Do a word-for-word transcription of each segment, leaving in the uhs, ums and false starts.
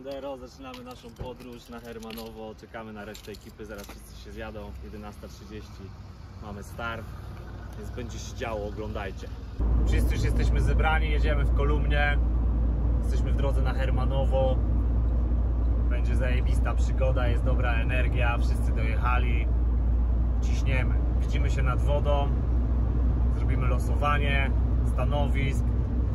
Sandero, zaczynamy naszą podróż na Hermanowo, czekamy na resztę ekipy, zaraz wszyscy się zjadą, jedenasta trzydzieści, mamy start, więc będzie się działo, oglądajcie. Wszyscy już jesteśmy zebrani, jedziemy w kolumnie, jesteśmy w drodze na Hermanowo, będzie zajebista przygoda, jest dobra energia, wszyscy dojechali, ciśniemy, widzimy się nad wodą, zrobimy losowanie stanowisk,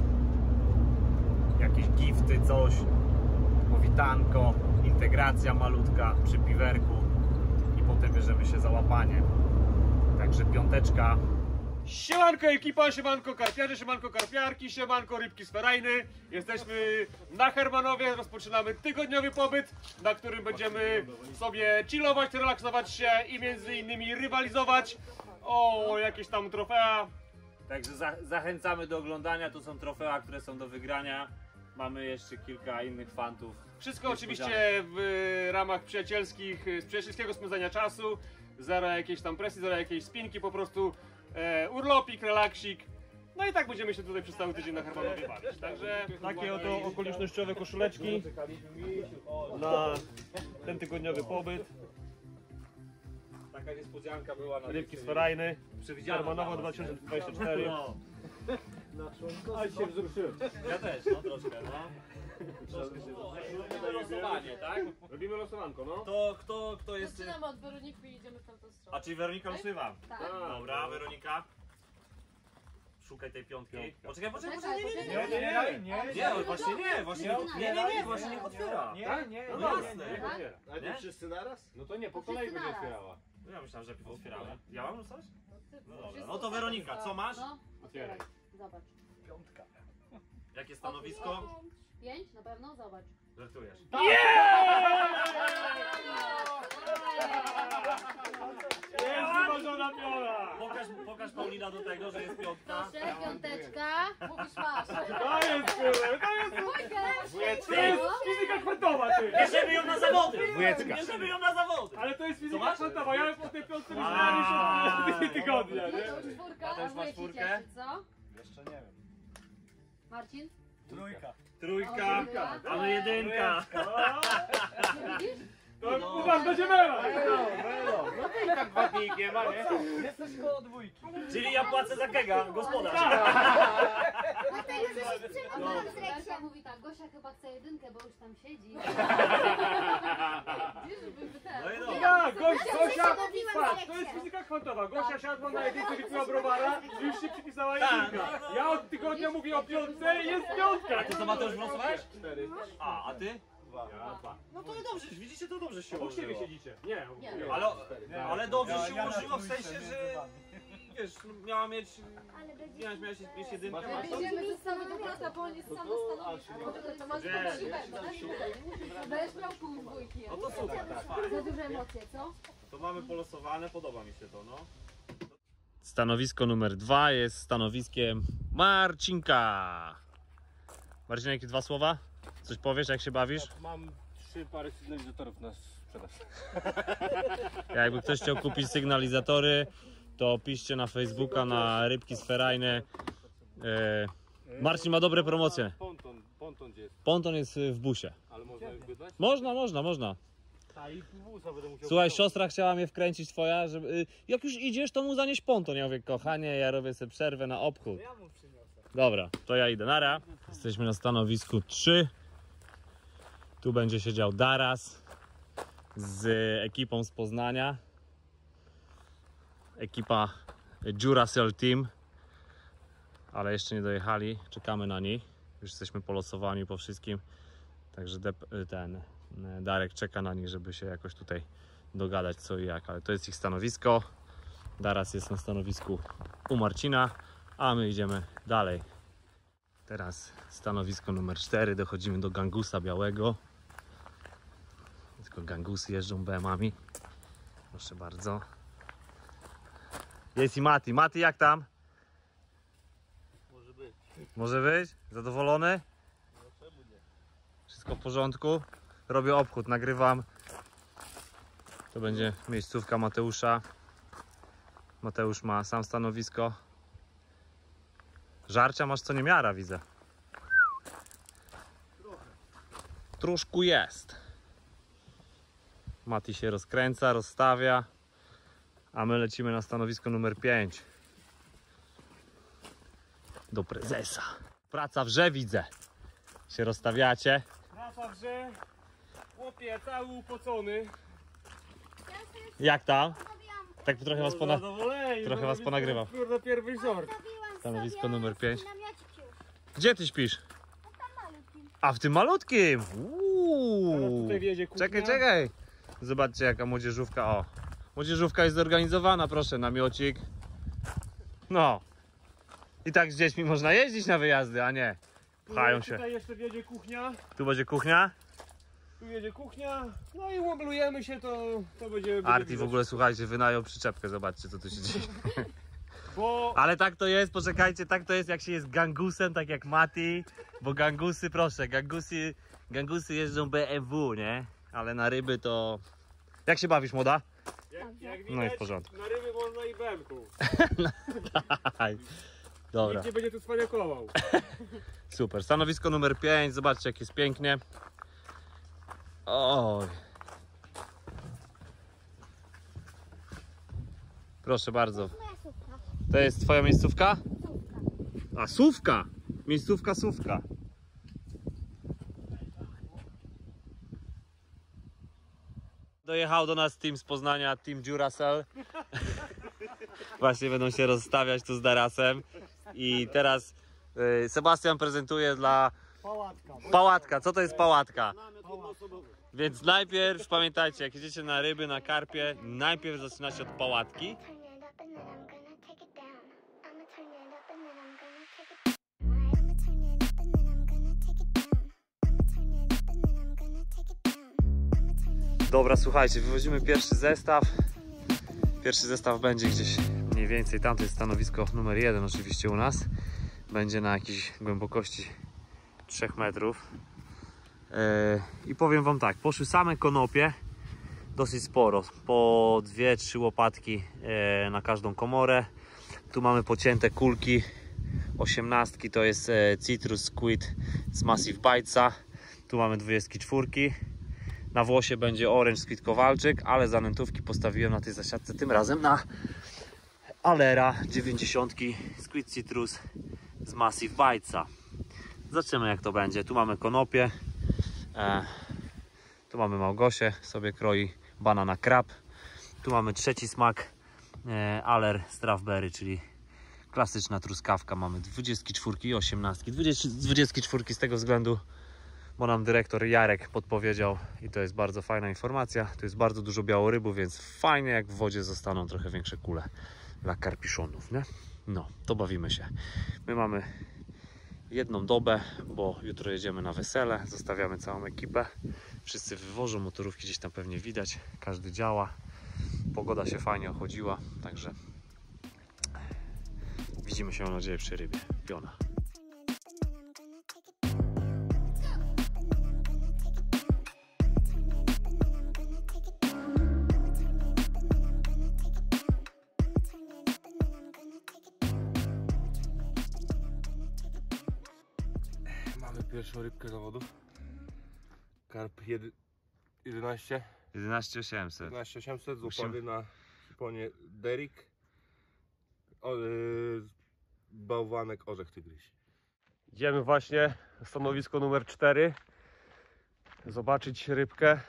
jakieś gifty, coś, powitanko, integracja malutka przy piwerku i potem bierzemy się za łapanie. Także piąteczka. Siemanko ekipa, siemanko karpiarze, siemanko karpiarki, siemanko rybki z Ferajny. Jesteśmy na Hermanowie, rozpoczynamy tygodniowy pobyt, na którym będziemy sobie chillować, relaksować się i między innymi rywalizować o jakieś tam trofea. Także za zachęcamy do oglądania, to są trofea, które są do wygrania. Mamy jeszcze kilka innych fantów. Wszystko oczywiście w ramach przyjacielskich, z przyjacielskiego spędzania czasu. Zero jakiejś tam presji, zero jakiejś spinki, po prostu e, urlopik, relaksik. No i tak będziemy się tutaj przez cały tydzień na Hermanowie bawić. Także takie oto okolicznościowe koszuleczki na ten tygodniowy pobyt. Taka niespodzianka była na Rybki z Ferajny, przewidziana. Hermanowo dwa tysiące dwadzieścia cztery. No. Ale się wzruszyłem. Ja też, no troszkę, no. Troszkę się Robimy losowanie, tak? Robimy losowanko, no. To kto, kto jest... Zaczynamy od Weroniki i idziemy w tamtą stronę. A czyli Weronika losywa? Tak. Dobra, Weronika. Szukaj tej piątki. Piątka. Poczekaj, poczekaj, Czekaj, poczekaj, nie, nie, poczekaj. nie, nie, nie, nie, nie, właśnie nie, właśnie nie, nie, nie, właśnie niech otwiera. Nie, nie, No nie, jasne. nie, nie, nie. Ale Nie? to wszyscy naraz? No to nie, po To kolei wszyscy będzie naraz. otwierała. No ja myślałem, że najpierw otwieramy. Ja mam coś? No dobra. No to Weronika, co masz? No, Otwieraj. Zobacz. Jakie stanowisko? Pięć? Na pewno? Zobacz. Żartujesz. Jest wyważona piona! Pokaż, pokaż Paulina do tego, że jest piątka. Proszę, piąteczka. Mówisz masz. To jest kurde, to jest... Dwójkę. To jest fizyka kwantowa, ty! Bierzemy ją na zawody! Dwójeczka. Bierzemy ją na zawody! Ale to jest Co fizyka masz? kwantowa, ja po tej piątce A. myślałem już od tygodnia, No nie? to już czwórka, A to już a masz moje ci czwórkę? cieszy, co? Jeszcze nie wiem. Marcin? Trójka. Trójka, Trójka. a my jedynka. Nie widzisz? To u was będzie mela! No to i tak wadnikiem, a nie? Jesteś koło dwójki. Czyli ja płacę za kega, gospodarz. Dlatego, że się przemawia z Reksia mówi tak, Gosia chyba chce jedynkę, bo już tam siedzi. Wiesz, żeby ten... No i dobra. Ja, Goś, Gosia, mówiłam patrz, z to jest Reksiem. fizyka kwantowa. Gosia siadła na jedynce, wypiła browara i już się przypisała jedynka. Ja od tygodnia mówię o piątce i jest piątka. To co, Mateusz, wylosowałeś? Cztery. A, a ty? Ja dwa. No to dobrze, widzicie, to dobrze się Obok siebie ułożyło. siedzicie. Nie, obok Nie. siebie. Ale, ale dobrze Ja- się ja na ułożyło w trójce sensie, między że wami. wiesz, miała mieć, miałaś mieć, mieć jedynkę, Masz- masz Będziemy zostawić do brata, bo on jest sam na stanowisku. To masz Gdzie? siłę, tak? Będziesz miał pół dwójki. No to super, Za duże emocje, co? to mamy polosowane, podoba mi się to, no. Stanowisko numer dwa jest stanowiskiem Marcinka. Marcin, jakie dwa słowa? Coś powiesz, jak się bawisz? Mam trzy pary sygnalizatorów na sprzedaż. Jakby ktoś chciał kupić sygnalizatory, to piszcie na Facebooka, na Rybki z Ferajny. E, Marcin ma dobre promocje. Ponton, ponton gdzie jest? Ponton jest w busie. Ale można ich wydać? Można, można, można. A i busa będę musiał... Słuchaj, siostra chciała mnie wkręcić twoja, żeby y, jak już idziesz, to mu zanieś ponton. Ja mówię, kochanie, ja robię sobie przerwę na obchód. Ja mu przyniosę. Dobra, to ja idę. Nara. Jesteśmy na stanowisku trzy. Tu będzie siedział Daras z ekipą z Poznania. Ekipa Duracell Team. Ale jeszcze nie dojechali. Czekamy na nich. Już jesteśmy polosowani po wszystkim. Także ten Darek czeka na nich, żeby się jakoś tutaj dogadać co i jak. Ale to jest ich stanowisko. Daras jest na stanowisku u Marcina, a my idziemy dalej. Teraz stanowisko numer cztery. Dochodzimy do gangusa białego. Tylko gangusy jeżdżą B M ami. Proszę bardzo. Jest i Mati. Mati, jak tam? Może być. Może być? Zadowolony? No czemu nie? Wszystko w porządku? Robię obchód, nagrywam. To będzie miejscówka Mateusza. Mateusz ma sam stanowisko. Żarcia masz co niemiara, widzę. troszkę jest. Mati się rozkręca, rozstawia, a my lecimy na stanowisko numer pięć. Do prezesa. Praca wrze, widzę. Się rozstawiacie. Praca wrze. Chłopie, cały upocony. Jak tam? Zrobiłam, Tak trochę was, pona... Zadowoleni, trochę was ponagrywam. Kurde, pierwszy sort. zrobiłam Stanowisko sobie numer pięć. namiocik już. Gdzie ty śpisz? No tam malutkim. A w tym malutkim! Teraz Uuu. tutaj wjedzie kuchnia. Czekaj, czekaj. Zobaczcie jaka młodzieżówka. O. Młodzieżówka jest zorganizowana, proszę, namiocik. No. I tak z dziećmi można jeździć na wyjazdy, a nie. Pchają się. Tutaj jeszcze wjedzie kuchnia. Tu będzie kuchnia. Tu jedzie kuchnia. No i łoblujemy się, to, to będzie... będzie Arti w widać. ogóle, słuchajcie, wynajął przyczepkę. Zobaczcie co tu się dzieje. Bo... Ale tak to jest, poczekajcie, tak to jest jak się jest gangusem, tak jak Mati. Bo gangusy, proszę, gangusy, gangusy jeżdżą B M W, nie? Ale na ryby to... Jak się bawisz, młoda? Jak, jak widać, No i w porządku. na ryby można i bemku. Dobra, Nikt nie będzie tu cwaniakował. super. Stanowisko numer pięć, zobaczcie jak jest pięknie. Oj. Proszę bardzo. Moja słupka. To jest twoja miejscówka? Słupka. A, sówka! Miejscówka, sówka. Dojechał do nas team z Poznania, team Duracell. Właśnie będą się rozstawiać tu z Darasem. I teraz y, Sebastian prezentuje dla Pałatka. pałatka. Co to jest pałatka? Więc najpierw pamiętajcie, jak jedziecie na ryby, na karpie, najpierw zaczynacie od pałatki. Dobra, słuchajcie, wywozimy pierwszy zestaw. Pierwszy zestaw będzie gdzieś mniej więcej, tam to jest stanowisko numer jeden oczywiście u nas. Będzie na jakiejś głębokości trzech metrów. Yy, I powiem wam tak, poszły same konopie, dosyć sporo, po dwie, trzy łopatki yy, na każdą komorę. Tu mamy pocięte kulki, osiemnastki to jest yy, Citrus Squid z Massive Bitesa. Tu mamy dwudziestki czwórki. Na włosie będzie Orange Squid Kowalczyk, ale zanętówki postawiłem na tej zasiadce tym razem na Alera dziewięćdziesiątki Squid Citrus z Massive Bitesa. Zobaczymy jak to będzie. Tu mamy konopie, e, tu mamy Małgosię, sobie kroi banana crab. Tu mamy trzeci smak, e, Aller Strawberry, czyli klasyczna truskawka. Mamy dwudziestki czwórki i osiemnastki. dwudziestki czwórki z tego względu, bo nam dyrektor Jarek podpowiedział i to jest bardzo fajna informacja. Tu jest bardzo dużo białorybów, więc fajnie jak w wodzie zostaną trochę większe kule dla karpiszonów, nie? No, to bawimy się. My mamy jedną dobę, bo jutro jedziemy na wesele, zostawiamy całą ekipę. Wszyscy wywożą, motorówki gdzieś tam pewnie widać, każdy działa. Pogoda się fajnie ochodziła, także widzimy się, mam nadzieję, przy rybie. Piona. Mamy pierwszą rybkę zawodów. Karp jedy- jedenaście, jedenaście osiemset. jedenaście osiemset, Musimy- złapany na ponie Derrick. O, yy, bałwanek orzech tygrysi. Idziemy właśnie na stanowisko numer cztery. Zobaczyć rybkę.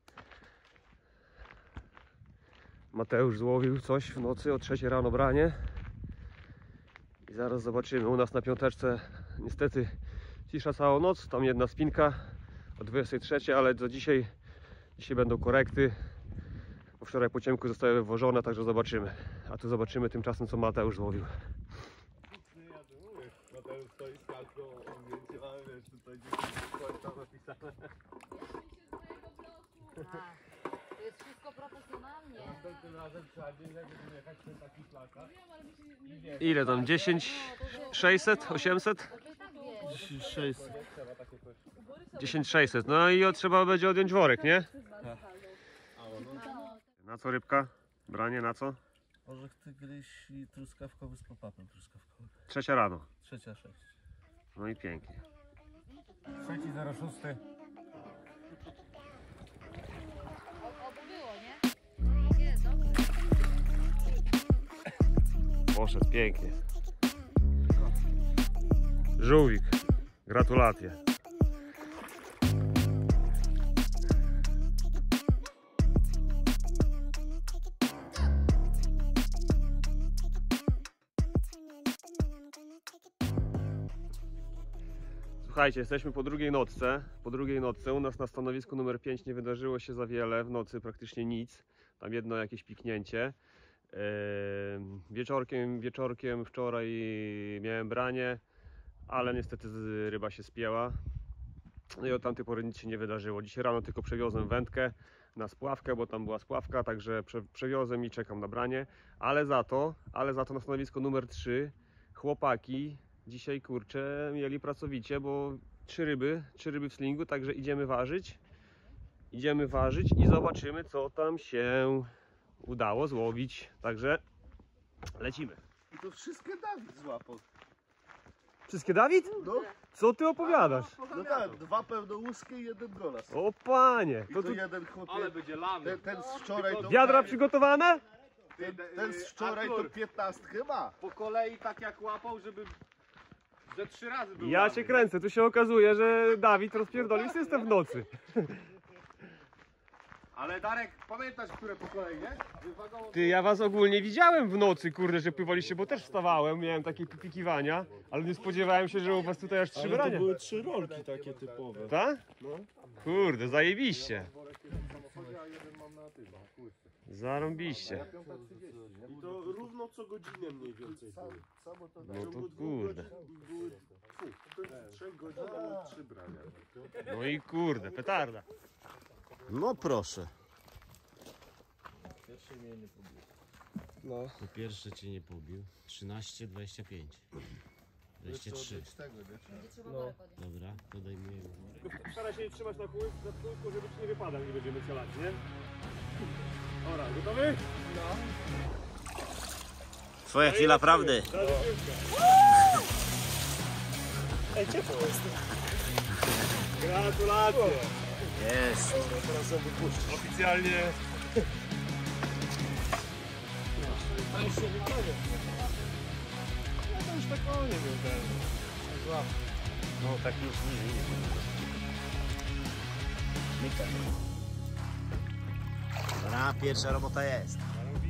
Mateusz złowił coś w nocy o trzeciej rano branie. I zaraz zobaczymy. U nas na piąteczce niestety cisza całą noc. Tam jedna spinka o dwudziestej trzeciej, ale do dzisiaj, dzisiaj będą korekty. Bo wczoraj po ciemku zostały wywożone, także zobaczymy. A tu zobaczymy tymczasem co Mateusz złowił. Mateusz stoi z kalką, zdjęcie, ale wiesz, tutaj gdzieś tam napisane. To jest wszystko profesjonalnie. Następnym razem trzeba gdzieś jakby jechać ten taki plakat. Ile tam? dziesięć, sześćset, osiemset? To i tak wiesz. sześćset. dziesięć sześćset. No i trzeba będzie odjąć worek, nie? Na co rybka? Branie na co? Orzech tygrysi truskawkowy z pop-upem truskawkowym. Trzecia rano. Trzecia sześć. No i pięknie. Trzeci, zero szósty. Poszedł pięknie. Żółwik, gratulacje. Słuchajcie, jesteśmy po drugiej nocce. Po drugiej nocce u nas na stanowisku numer pięć nie wydarzyło się za wiele. W nocy praktycznie nic. Tam jedno jakieś piknięcie. Yy, wieczorkiem, wieczorkiem wczoraj miałem branie, ale niestety ryba się spięła. No i od tamtej pory nic się nie wydarzyło. Dzisiaj rano tylko przewiozłem wędkę na spławkę, bo tam była spławka, także prze, przewiozłem i czekam na branie. Ale za to, ale za to na stanowisku numer trzy chłopaki dzisiaj, kurczę, mieli pracowicie, bo trzy ryby, trzy ryby w slingu, także idziemy ważyć. Idziemy ważyć i zobaczymy, co tam się udało złowić. Także lecimy. I to wszystkie Dawid złapał. Wszystkie, Dawid? No, Co ty opowiadasz? no tak, dwa pełnołuskie i jeden golas. O panie! I To to tu jeden chłopie, Ale będzie lamy. ten, ten z wczoraj to... wiadra przygotowane? Ten, ten z wczoraj to piętnastkę ma. Po kolei tak jak łapał, żeby ze trzy razy był Ja lamy. cię kręcę, tu się okazuje, że Dawid rozpierdolił system w nocy. Ale Darek, pamiętasz, które po kolei, nie? Wywagowo... Ty, ja was ogólnie widziałem w nocy, kurde, że pływaliście, bo też wstawałem, miałem takie pikiwania, ale nie spodziewałem się, że u was tutaj aż trzy Ale to brania. były trzy rolki takie typowe. Tak? No. Kurde, zajebiście. Zarąbiście. I to równo co godzinę mniej więcej było. No to kurde. Były, fu, w trzech godzinach były trzy brania. No i kurde, petarda. No proszę. No. Po pierwsze cię nie pobił. trzynaście, dwadzieścia pięć. dwadzieścia trzy. No. Dobra, podejmujemy. Staraj się nie trzymać na kółku, na kółku, żeby ci nie wypadał, nie będziemy celać, nie? Dobra, gotowy? Twoja chwila prawdy. Ej, ciepło jest. Gratulacje. Jest. Oficjalnie. No to już tak o nie wiem, ten. No tak już nie, nie. Mika. Dobra, pierwsza robota jest.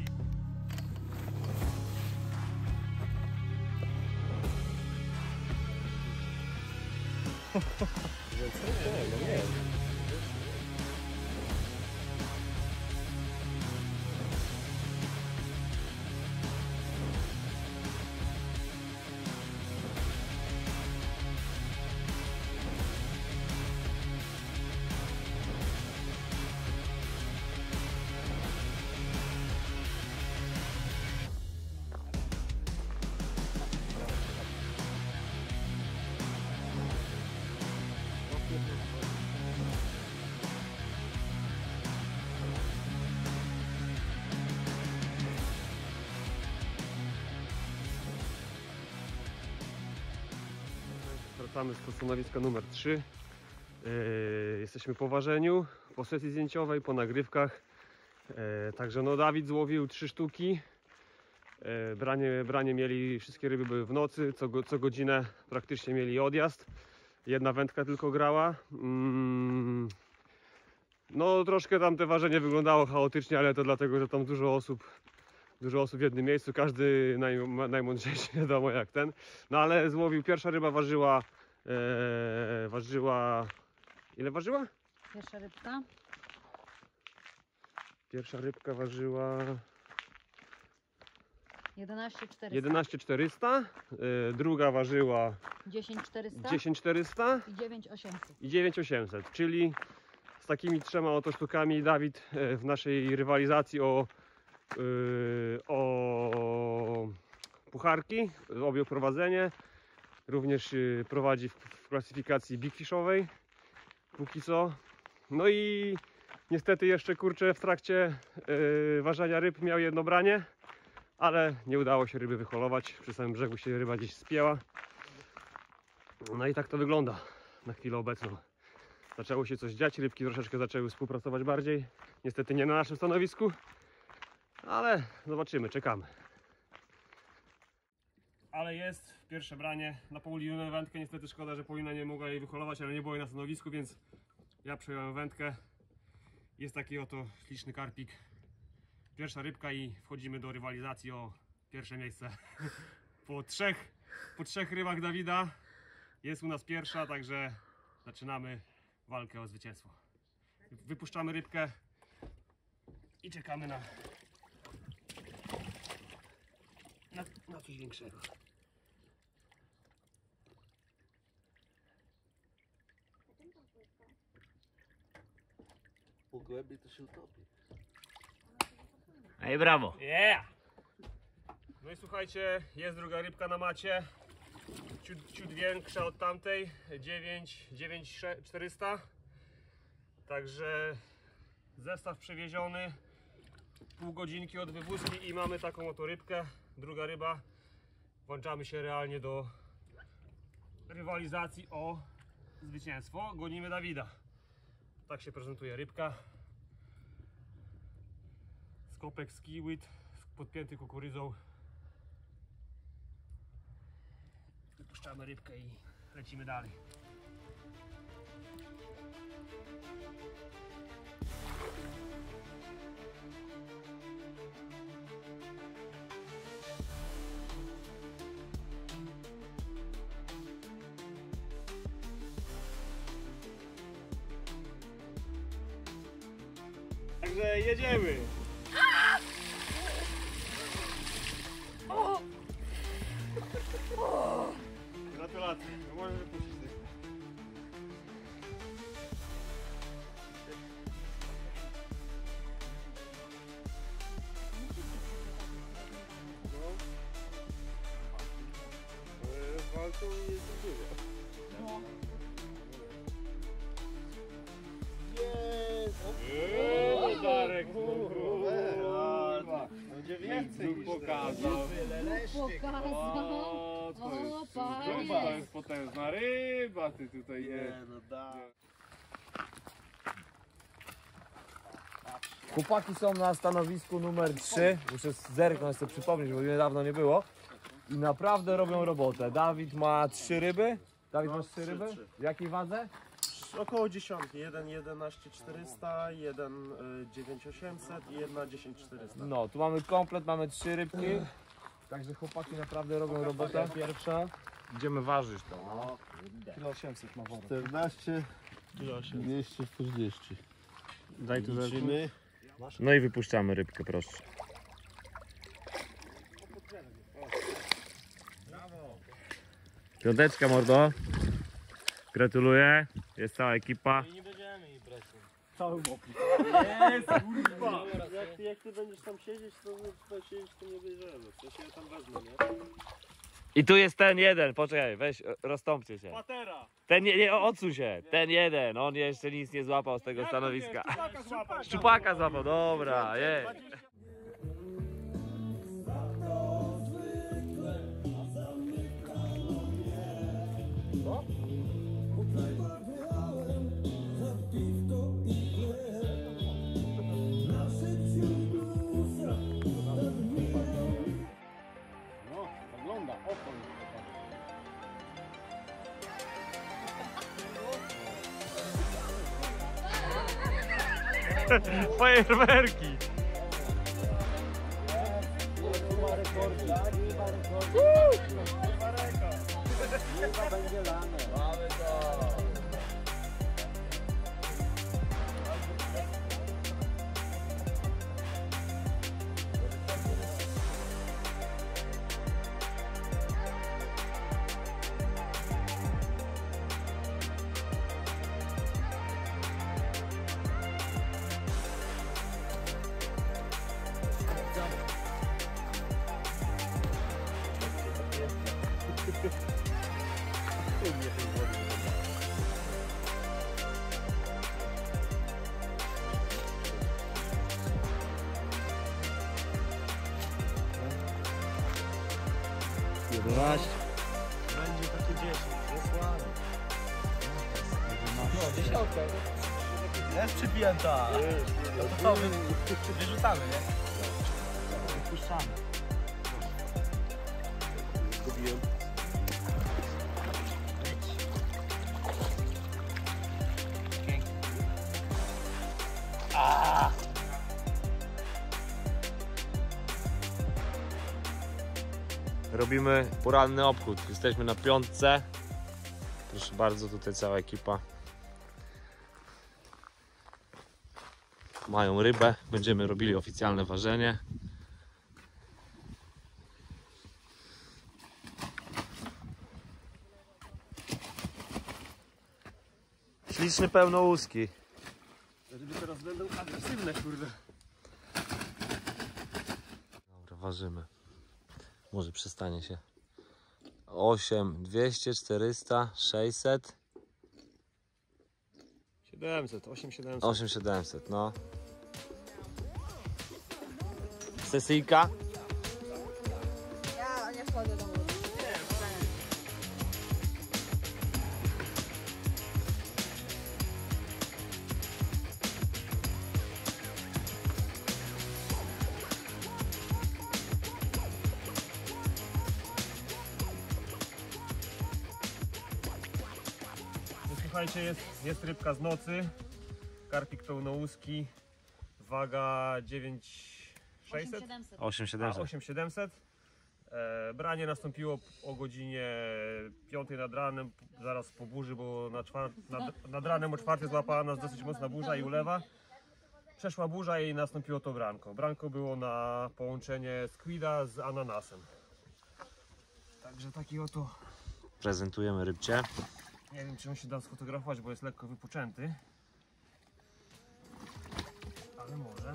Wracamy z stanowiska numer trzy. Yy, jesteśmy po ważeniu, po sesji zdjęciowej, po nagrywkach. Yy, także no Dawid złowił trzy sztuki. Yy, branie, branie mieli, wszystkie ryby były w nocy, co, go, co godzinę praktycznie mieli odjazd. Jedna wędka tylko grała. Yy, no troszkę tam te ważenie wyglądało chaotycznie, ale to dlatego, że tam dużo osób Dużo osób w jednym miejscu, każdy naj, najmądrzejszy, wiadomo jak ten. No ale złowił, pierwsza ryba ważyła, e, ważyła, ile ważyła? Pierwsza rybka. Pierwsza rybka ważyła jedenaście czterysta. jedenaście czterysta, e, druga ważyła dziesięć czterysta. dziesięć czterysta I dziewięć osiemset. i dziewięć osiemset, czyli z takimi trzema oto sztukami Dawid e, w naszej rywalizacji o Yy, o pucharki objął prowadzenie, również yy, prowadzi w, w klasyfikacji big fishowej póki co. No i niestety jeszcze kurczę w trakcie yy, ważenia ryb miał jedno branie, ale nie udało się ryby wyholować, przy samym brzegu się ryba gdzieś spięła. No i tak to wygląda na chwilę obecną. Zaczęło się coś dziać, rybki troszeczkę zaczęły współpracować bardziej, niestety nie na naszym stanowisku. Ale zobaczymy, czekamy. ale jest pierwsze branie na Paulinę wędkę. Niestety szkoda, że Paulina nie mogła jej wyholować, ale nie było jej na stanowisku, więc ja przejąłem wędkę. Jest taki oto śliczny karpik. Pierwsza rybka i wchodzimy do rywalizacji o pierwsze miejsce. Po trzech, po trzech rybach Dawida jest u nas pierwsza, także zaczynamy walkę o zwycięstwo. Wypuszczamy rybkę i czekamy na, na, na coś większego. Po głębi to się utopi. Ej, brawo! Yeah! No i słuchajcie, jest druga rybka na macie. Ciut, ciut większa od tamtej. dziewięć tysięcy czterysta. Także zestaw przewieziony. Pół godzinki od wywózki i mamy taką oto rybkę. Druga ryba. Włączamy się realnie do rywalizacji o zwycięstwo. Gonimy Dawida. Tak się prezentuje rybka. Skopek z kiwit podpięty kukurydzą. Wypuszczamy rybkę i lecimy dalej. Także jedziemy! Gratulacje, możesz wypuścić dychę. No. Walką jest dużo. Eee, Darek, Będzie więcej niż pokazał. Pokazał. O, to O, jest, panie. to jest potężna ryba, ty tutaj Nie, nie. no da. Chłopaki są na stanowisku numer trzy. Muszę zerknąć, sobie przypomnieć, bo mnie dawno nie było. I naprawdę robią robotę. Dawid ma trzy ryby. Dawid, No, masz trzy trzy, ryby? trzy. W jakiej wadze? Około dziesiątki. Jeden jedenaście czterysta, jeden dziewięć osiemset i jedna dziesięć czterysta. No, tu mamy komplet, mamy trzy rybki. Także chłopaki naprawdę robią robotę. Pierwsza. Idziemy ważyć to. No. Kilo osiemset ma wodę. czternaście, dwieście czterdzieści. Daj tu Liczymy. No i wypuszczamy rybkę, proszę. Piąteczka, mordo. Gratuluję. Jest cała ekipa. Cały mokry. Jest, kurwa! Jak ty, jak ty będziesz tam siedzieć, to tutaj siedzieć, to nie bierzemy. To się tam wezmę, nie? I tu jest ten jeden, poczekaj, weź, rozstąpcie się. Patera! Ten nie, nie, odsuń się. Ten jeden, on jeszcze nic nie złapał z tego stanowiska. Szczupaka złapał. Szczupaka złapał, dobra, jest. No, ogląda, oko. Fajerwerki. jedenaście. Będzie takie dziesięć, jest ładnie. No, dziesiątka. Jest przypięta. No to co, wy, wyrzucamy, nie? Wypuszczamy. Zgubiłem Robimy poranny obchód. Jesteśmy na piątce. Proszę bardzo, tutaj cała ekipa. Mają rybę. Będziemy robili oficjalne ważenie. Śliczny pełnołuski. Ryby teraz będą agresywne, kurde. Dobra, ważymy. Może przestanie się. osiem, dwieście, czterysta, sześćset. siedemset, osiem siedemset. osiem siedemset, no. Sesyjka? Ja nie wchodzę do wody. No, słuchajcie, jest, jest rybka z nocy. Karpik pełnołuski. Waga dziewięć sześćset? osiem A, siedemset. osiem siedemset. E, branie nastąpiło o godzinie piątej nad ranem, zaraz po burzy, bo nad, czwar- nad, nad ranem o czwartej złapała nas dosyć mocna burza i ulewa. Przeszła burza i nastąpiło to branko. Branko było na połączenie squida z ananasem. Także taki oto, Prezentujemy rybcie. nie wiem czy on się da sfotografować, bo jest lekko wypoczęty. Ale może.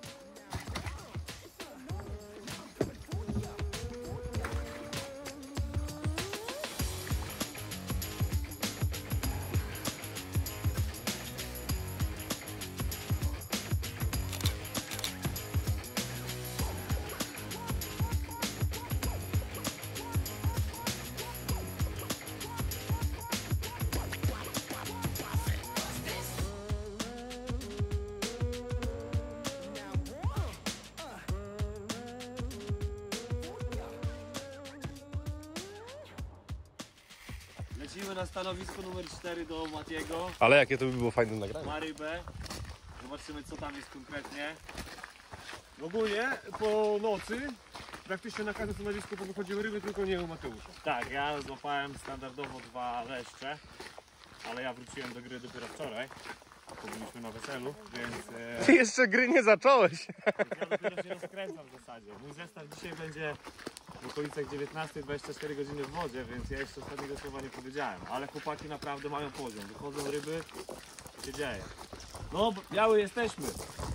Lecimy na stanowisko numer cztery do Matiego. Ale jakie to by było fajne nagranie. Ma rybę. Zobaczymy co tam jest konkretnie. Ogólnie po nocy praktycznie na każdym stanowisku wychodziły ryby, tylko nie u Mateusza. Tak, ja złapałem standardowo dwa leszcze, ale ja wróciłem do gry dopiero wczoraj, bo byliśmy na weselu, więc e, Ty jeszcze gry nie zacząłeś. ja dopiero się rozkręcam w zasadzie. Mój zestaw dzisiaj będzie w okolicach dziewiętnaście dwadzieścia cztery godziny w wodzie, więc ja jeszcze ostatniego słowa nie powiedziałem, ale chłopaki naprawdę mają poziom, wychodzą ryby, się dzieje. No, biały jesteśmy.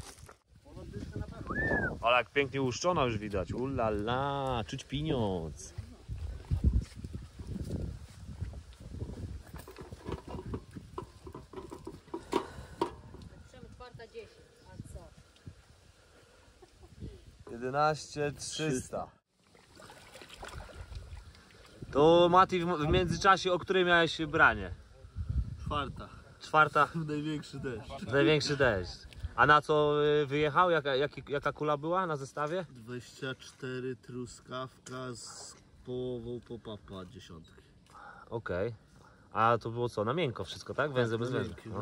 Ale jak pięknie uszczona już widać, ulala, czuć pieniądz. czwarta dziesięć, a co? jedenaście trzysta. To Mati w w międzyczasie, o której miałeś branie? Czwarta. Czwarta, Największy deszcz. największy deszcz. A na co y, wyjechał? Jaka, jaki, jaka kula była na zestawie? dwadzieścia cztery truskawka z połową popapa dziesiątki. Okej. A to było co? Na miękko wszystko, tak? Węzeł bez na węzła. miękkie, No.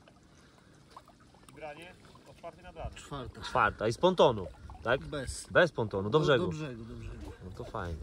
Granie o czwartej nad ranem. Czwarta. Czwarta i z pontonu, tak? Bez. Bez pontonu, do brzegu. Do brzegu, do brzegu. No to fajnie.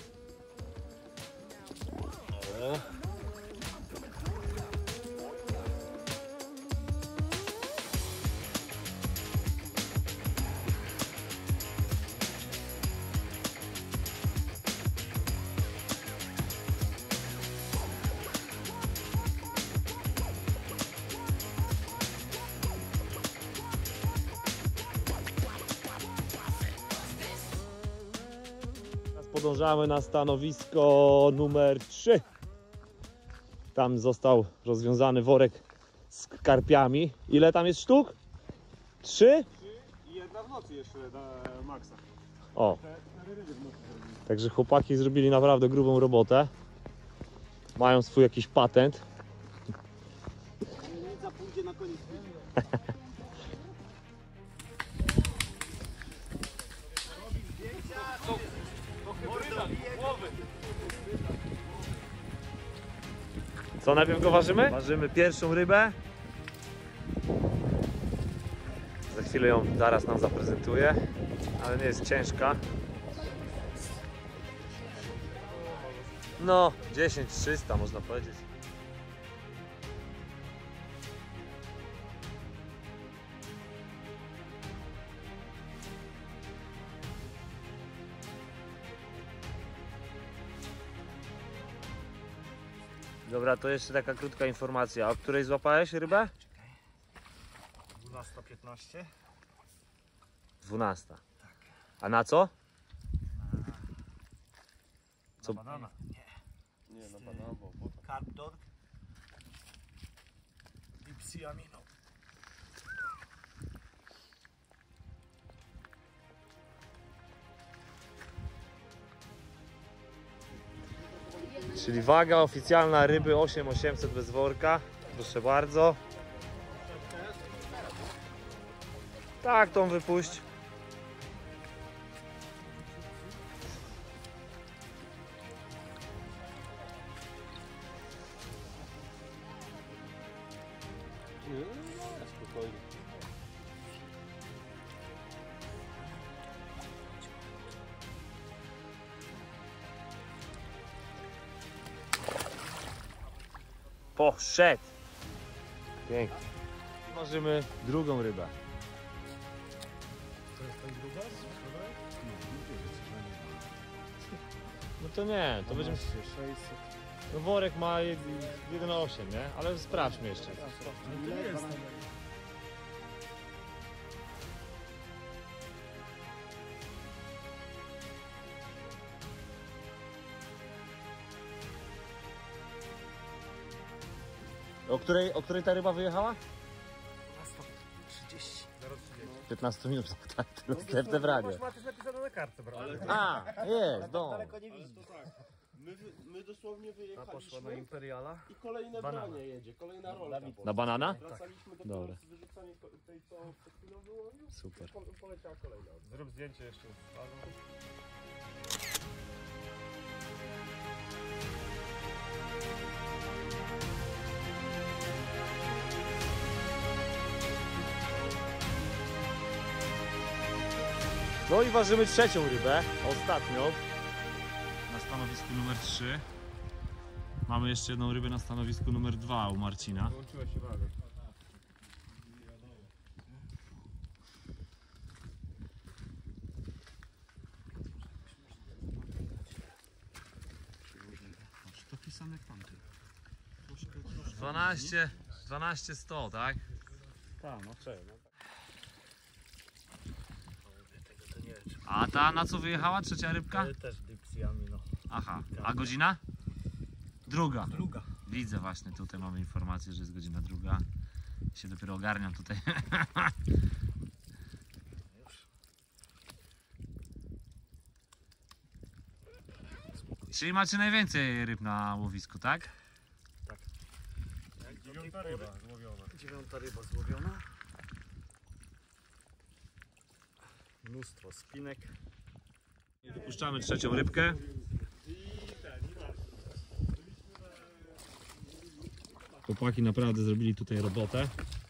Teraz podążamy na stanowisko numer trzy. Tam został rozwiązany worek z karpiami. Ile tam jest sztuk? Trzy? I jedna w nocy jeszcze na maksa. O, Cztery ryby w nocy zrobili. także chłopaki zrobili naprawdę grubą robotę. Mają swój jakiś patent. Kamienica pójdzie na koniec. Co, najpierw go ważymy? Ważymy pierwszą rybę. Za chwilę ją zaraz nam zaprezentuje, ale nie jest ciężka. No, dziesięć trzysta można powiedzieć. Dobra, to jeszcze taka krótka informacja. O której złapałeś rybę? dwunasta piętnaście. dwunasta. A na co? Co? Banana. Nie, na banana, bo... Carpdog. Deep Sea Amino. Czyli waga oficjalna ryby osiem tysięcy osiemset bez worka. Proszę bardzo. Tak, tą wypuść. Spokojnie. Poszedł. Pięknie. Ważymy drugą rybę. To jest ta druga? No to nie, to będziemy... sześćset. No worek ma jeden przecinek osiem, nie? Ale sprawdźmy jeszcze. Ale to nie jest. O której, o której ta ryba wyjechała? trzydzieści. piętnaście minut, tak, następne branie. Masz napisane na kartce, prawda? A, jest, no. nie widzi. My, my dosłownie Ta poszła na wyjechaliśmy Imperiala. i kolejne Banana. branie jedzie, kolejna rolka. Na banana? Wracaliśmy do Dobra. z wyrzucania ko- tej, co przed chwilą wyłowił. Super. Po- Poleciała kolejna. Zrób zdjęcie jeszcze. No i ważymy trzecią rybę, ostatnią. Na stanowisku numer trzy. Mamy jeszcze jedną rybę na stanowisku numer dwa u Marcina. Włączyła się waga. To pisane jak tamty. dwanaście, dwanaście sto, tak? Tak, no czego. Tego to nie wiem. A ta na co wyjechała trzecia rybka? Ale też Deep Sea Amino. Aha, a godzina? Druga. Druga. Widzę właśnie, tutaj mamy informację, że jest godzina druga. Się dopiero ogarniam tutaj. Czyli macie najwięcej ryb na łowisku, tak? Dziewiąta ryba złowiona. Dziewiąta ryba złowiona. Mnóstwo spinek. Wypuszczamy trzecią rybkę. Chłopaki naprawdę zrobili tutaj robotę.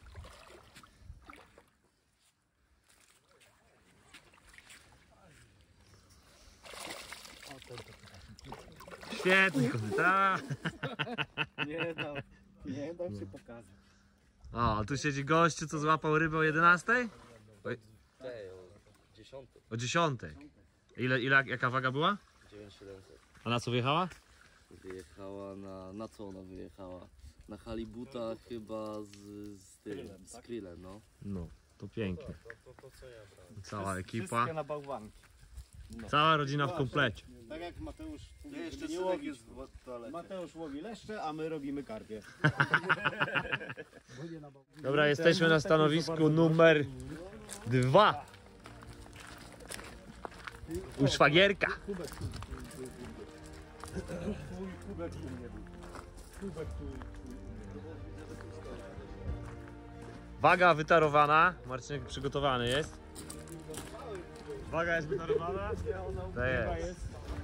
Świetnie, kobieta. Nie dam, nie dam się pokazać. O, a tu siedzi gościu, co złapał rybę o jedenastej? Tej, o dziesiątej. O dziesiątej. Ile, ile, jaka waga była? dziewięć tysięcy siedemset. A na co wyjechała? Wyjechała na... na co ona wyjechała? Na halibuta chyba z, z tym, z krillem, no. No, to pięknie. To, to, to co ja brałem. Cała ekipa, Wszystkie na bałwanki. cała rodzina w komplecie. Tak jak Mateusz mówi, Ja jeszcze żeby nie synek łowić. jest w toalecie. Mateusz łowi leszcze, a my robimy karpie. Dobra, jesteśmy na stanowisku numer dwa. U szwagierka. Waga wytarowana. Marcinek przygotowany jest. Waga jest wytarowana? To jest.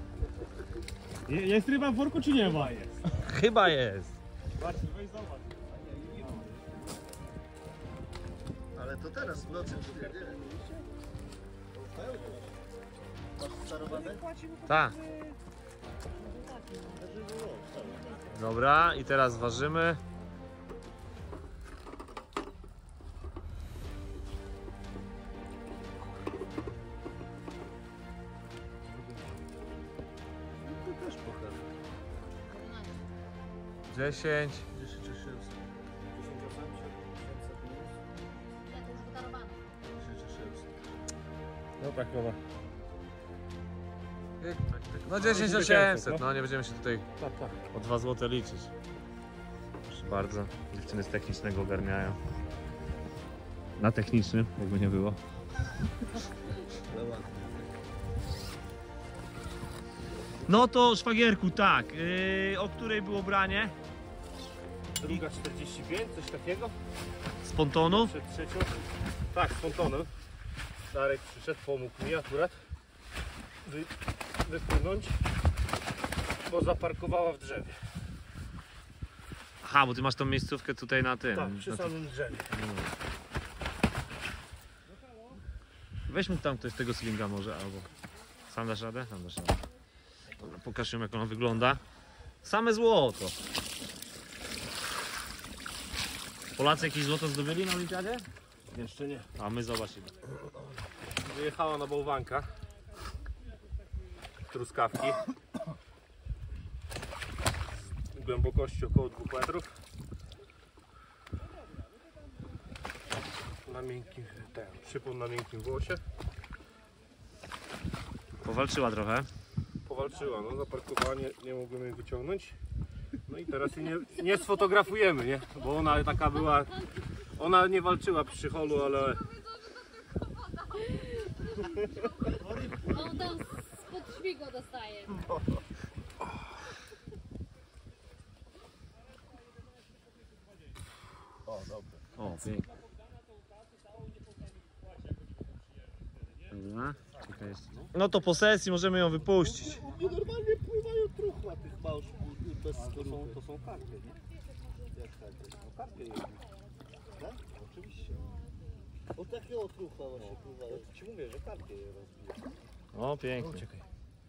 Jest ryba w worku czy nie ma? Chyba jest. Marcin, weź zobacz. Ale to teraz w nocy nie? Masz starowane? Tak. Dobra, i teraz ważymy. Dziesięć. No tak chyba. No dziesięć osiemset, no nie będziemy się tutaj o dwa złote liczyć. Proszę bardzo, dziewczyny z technicznego ogarniają. Na technicznym, jakby nie było. No to szwagierku, tak, yy, o której było branie? Druga czterdzieści pięć, coś takiego. Z pontonu? Przed trzecią. Tak, z pontonem. Darek przyszedł, pomógł mi akurat wy, wypłynąć, bo zaparkowała w drzewie. Aha, bo ty masz tą miejscówkę tutaj na tym. Tak, przy na samym drzewie. Weź mu tam ktoś tego slinga może, albo... Sam dasz radę? Sam dasz radę. Dobra, pokaż ją jak ona wygląda. Same złoto. Polacy jakieś złoto zdobyli na olimpiadzie? Jeszcze nie. A my zobaczymy. Wyjechała na bałwanka. Truskawki. Z głębokości około dwóch metrów. Na miękkim, ten, przypon na miękkim włosie. Powalczyła trochę. Powalczyła, no zaparkowała, nie, nie mogłem jej wyciągnąć. No i teraz jej nie, nie sfotografujemy, nie? Bo ona taka była, ona nie walczyła przy holu, ale... On tam spod śmigła dostaje. O, dobra. O, pięknie. Dobra, czekaj jeszcze. No to po sesji możemy ją wypuścić. Normalnie pływają truchła tych małżów bez skorupy. To są karty, nie? Jak karty? No karty jedne. Tak? Oczywiście. O takiego truchła właśnie pływają. Ja ci mówię, że karty je rozbiją. O, pięknie. Czekaj.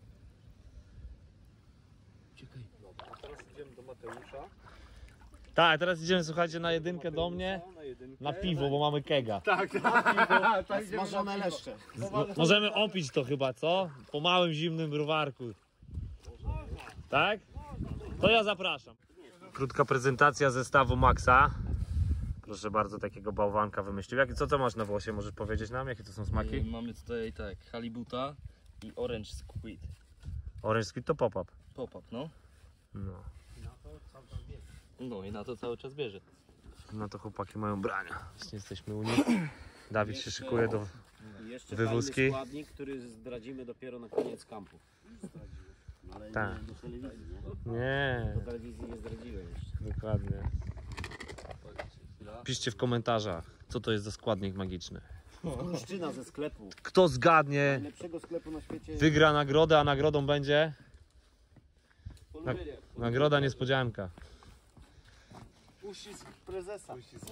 Czekaj. Dobra, a teraz idziemy do Mateusza. Tak, teraz idziemy, słuchajcie, na jedynkę do mnie. Na jedynkę. Na piwo, bo mamy kega. Tak, tak. tak Smażone leszcze. Z- możemy opić to chyba, co? Po małym, zimnym browarku. Tak? To ja zapraszam. Krótka prezentacja zestawu Maxa. Proszę bardzo, takiego bałwanka wymyślił. Jakie, co to masz na włosie? Możesz powiedzieć nam, jakie to są smaki? Mamy tutaj tak, halibuta i orange squid. Orange squid to pop-up. Pop-up, no. No. No i na to cały czas bierze. No to chłopaki mają brania. Właśnie jesteśmy u nich. Dawid się szykuje do... Jeszcze Wywózki. fajny składnik, który zdradzimy dopiero na koniec kampu. Ale Tak. nie do telewizji, nie? Nie, Do telewizji nie zdradziłem jeszcze. dokładnie. Piszcie w komentarzach, co to jest za składnik magiczny. Kruszczyna ze sklepu. Kto zgadnie, Najlepszego sklepu na świecie. wygra nagrodę, a nagrodą będzie... Na... Nagroda niespodzianka. Uścisk prezesa.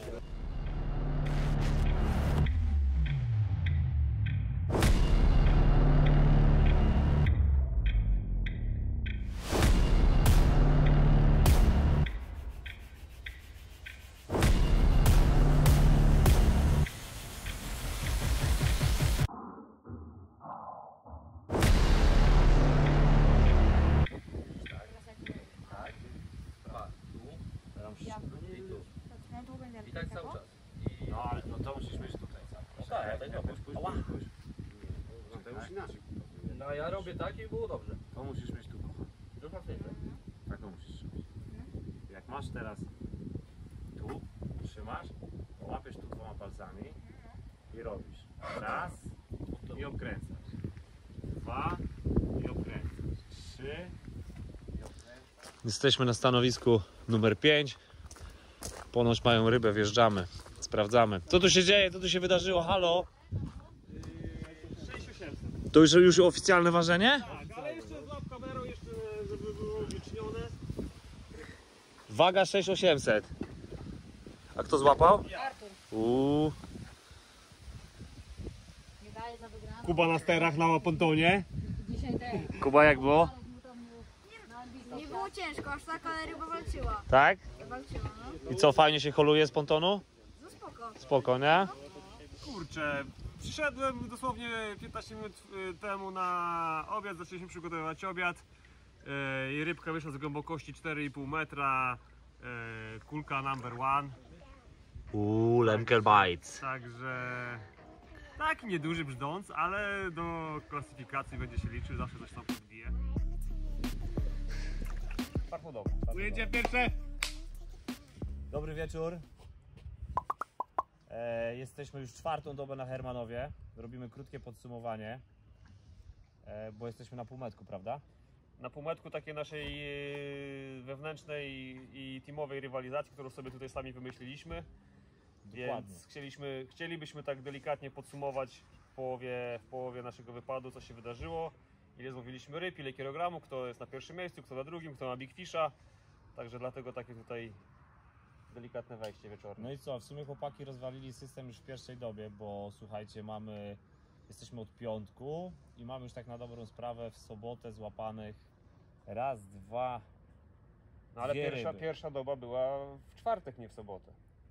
I tak cały czas. No ale no to musisz mieć tutaj. No tak, ja tak robię. No ja robię tak i było dobrze. To musisz mieć tu. Już łatwiej. Taką musisz robić. Jak masz teraz tu, trzymasz, łapiesz tu dwoma palcami i robisz. Raz i obkręcasz. Dwa i obkręcasz. Trzy i obkręcasz. Jesteśmy na stanowisku numer pięć. Ponoć mają rybę, wjeżdżamy. Sprawdzamy. Co tu się dzieje? Co tu się wydarzyło? Halo? sześć osiemset. To już, już oficjalne ważenie? Tak, ale jeszcze złap kamerą, jeszcze żeby było uwiecznione. Waga sześć osiemset. A kto złapał? Uuu. Medale za wygraną. Kuba na sterach na pontonie. Dzisiaj też. Kuba, jak było? No Nie było ciężko, aż tak, ale ryba walczyła. Tak? Walczyła, no. I co, fajnie się holuje z pontonu? No spoko. Spoko, nie? Kurczę, przyszedłem dosłownie piętnaście minut y, temu na obiad, zaczęliśmy przygotowywać obiad y, i rybka wyszła z głębokości cztery i pół metra, y, kulka number one, Uuu, Lemkel Bites. także taki nieduży brzdąc, ale do klasyfikacji będzie się liczył, zawsze coś tam podbije. Tak podobno. Ujęcie pierwsze. Dobry wieczór. E, jesteśmy już czwartą dobę na Hermanowie. Robimy krótkie podsumowanie, e, bo jesteśmy na półmetku, prawda? Na półmetku takiej naszej y, wewnętrznej i teamowej rywalizacji, którą sobie tutaj sami wymyśliliśmy. Dokładnie. Więc chcieliśmy, chcielibyśmy tak delikatnie podsumować w połowie, w połowie naszego wypadu, co się wydarzyło, ile złowiliśmy ryb, ile kilogramów, kto jest na pierwszym miejscu, kto na drugim, kto ma Big Fisha. Także dlatego takie tutaj delikatne wejście wieczorne. No i co, w sumie chłopaki rozwalili system już w pierwszej dobie, bo słuchajcie, mamy, jesteśmy od piątku i mamy już tak na dobrą sprawę w sobotę złapanych raz, dwa, No ale dwie pierwsza, ryby. pierwsza doba była w czwartek, nie w sobotę.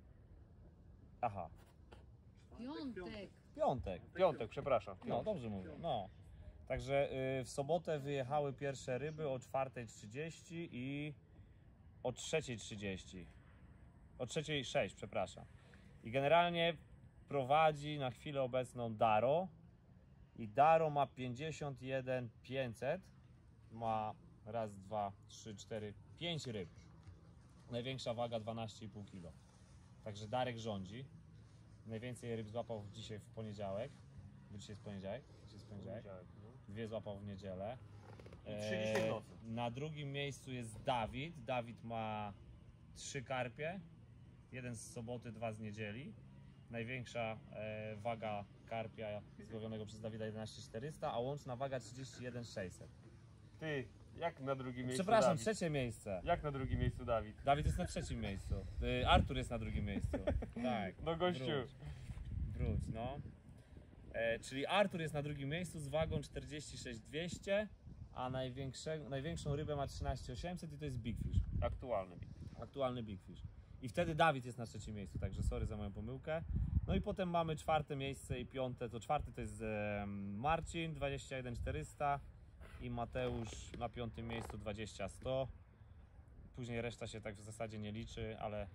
Aha, Piątek. piątek. Piątek, przepraszam. No, dobrze mówię. No. Także y, w sobotę wyjechały pierwsze ryby o czwartej trzydzieści i o trzeciej trzydzieści. O trzeciej sześć, przepraszam. I generalnie prowadzi na chwilę obecną Daro. I Daro ma pięćdziesiąt jeden pięćset. Ma raz, dwa, trzy, cztery, pięć ryb. Największa waga dwanaście i pół kilo. Także Darek rządzi. Najwięcej ryb złapał dzisiaj w poniedziałek. Bo dzisiaj jest poniedziałek? Dzisiaj jest poniedziałek. Dwie złapał w niedzielę. I trzy dzisiaj w nocy. Na drugim miejscu jest Dawid. Dawid ma trzy karpie. Jeden z soboty, dwa z niedzieli. Największa e, waga karpia złowionego przez Dawida jedenaście czterysta, a łączna waga trzydzieści jeden sześćset. Ty, jak na drugim miejscu Przepraszam, Dawid? trzecie miejsce. Jak na drugim miejscu Dawid? Dawid jest na trzecim miejscu. Y, Artur jest na drugim miejscu. Tak. No gościu. Wróć, wróć no. E, czyli Artur jest na drugim miejscu z wagą czterdzieści sześć dwieście, a największą rybę ma trzynaście osiemset i to jest Big Fish. Aktualny. Aktualny Big Fish. I wtedy Dawid jest na trzecim miejscu, także sorry za moją pomyłkę. No i potem mamy czwarte miejsce i piąte, to czwarte to jest e, Marcin dwadzieścia jeden czterysta i Mateusz na piątym miejscu dwadzieścia sto. Później reszta się tak w zasadzie nie liczy, ale,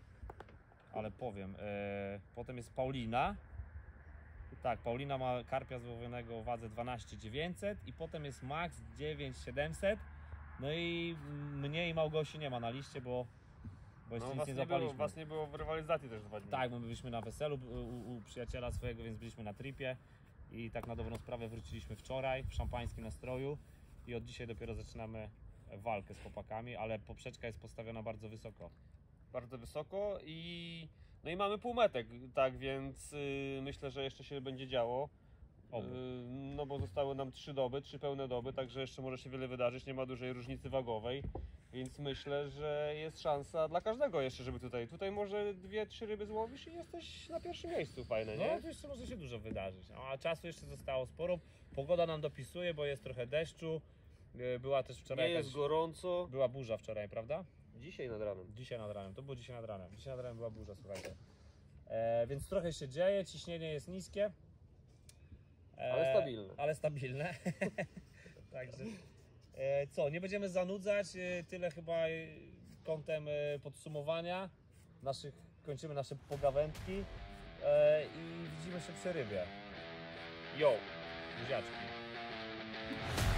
ale powiem. E, potem jest Paulina. Tak, Paulina ma karpia złowionego o wadze dwanaście dziewięćset i potem jest Max dziewięć siedemset. No i mnie i Małgosi nie ma na liście, bo Bo jeszcze No, nic was nie nie, było, zapaliśmy. was nie było w rywalizacji też dwa dni. Tak, bo my byliśmy na weselu u, u przyjaciela swojego, więc byliśmy na tripie i tak na dobrą sprawę wróciliśmy wczoraj w szampańskim nastroju i od dzisiaj dopiero zaczynamy walkę z chłopakami, ale poprzeczka jest postawiona bardzo wysoko. Bardzo wysoko i no i mamy półmetek, tak więc yy, myślę, że jeszcze się będzie działo. Oby. Yy, no bo zostały nam trzy doby, trzy pełne doby, także jeszcze może się wiele wydarzyć, nie ma dużej różnicy wagowej. Więc myślę, że jest szansa dla każdego jeszcze, żeby tutaj, tutaj może dwie, trzy ryby złowisz i jesteś na pierwszym miejscu, fajne, nie? No to jeszcze może się dużo wydarzyć, a czasu jeszcze zostało sporo. Pogoda nam dopisuje, bo jest trochę deszczu. Była też wczoraj Nie jest jakaś, gorąco. była burza wczoraj, prawda? Dzisiaj nad ranem. Dzisiaj nad ranem, to było dzisiaj nad ranem. Dzisiaj nad ranem była burza, słuchajcie. E, więc trochę się dzieje, ciśnienie jest niskie. E, Ale stabilne. Ale stabilne. Także e, co, nie będziemy zanudzać, e, tyle chyba e, kątem e, podsumowania. Naszych, kończymy nasze pogawędki e, i widzimy się przy rybie. Yo! Buziaczki.